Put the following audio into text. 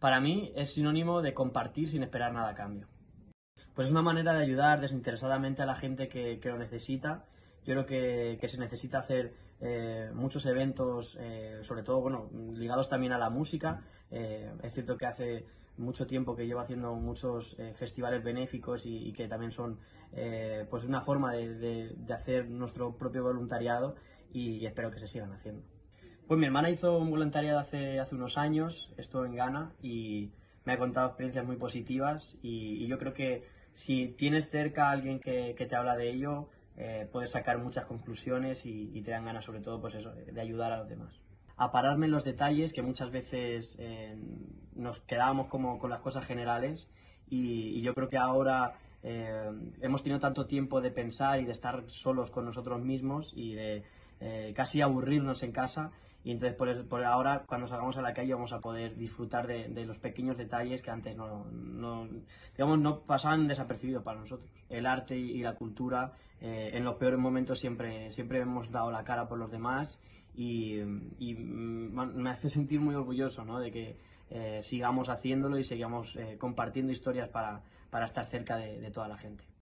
Para mí es sinónimo de compartir sin esperar nada a cambio. Pues es una manera de ayudar desinteresadamente a la gente que lo necesita. Yo creo que se necesita hacer muchos eventos, sobre todo bueno, ligados también a la música. Es cierto que hace mucho tiempo que llevo haciendo muchos festivales benéficos y que también son pues una forma de hacer nuestro propio voluntariado y espero que se sigan haciendo. Pues mi hermana hizo un voluntariado hace unos años, estuvo en Ghana y me ha contado experiencias muy positivas y yo creo que si tienes cerca a alguien que te habla de ello, puedes sacar muchas conclusiones y te dan ganas sobre todo pues eso, de ayudar a los demás. A pararme en los detalles, que muchas veces nos quedábamos como con las cosas generales y yo creo que ahora hemos tenido tanto tiempo de pensar y de estar solos con nosotros mismos y de casi aburrirnos en casa y entonces por ahora cuando salgamos a la calle vamos a poder disfrutar de los pequeños detalles que antes digamos, no pasaban desapercibidos para nosotros. El arte y la cultura en los peores momentos siempre hemos dado la cara por los demás y me hace sentir muy orgulloso, ¿no? De que sigamos haciéndolo y sigamos compartiendo historias para estar cerca de toda la gente.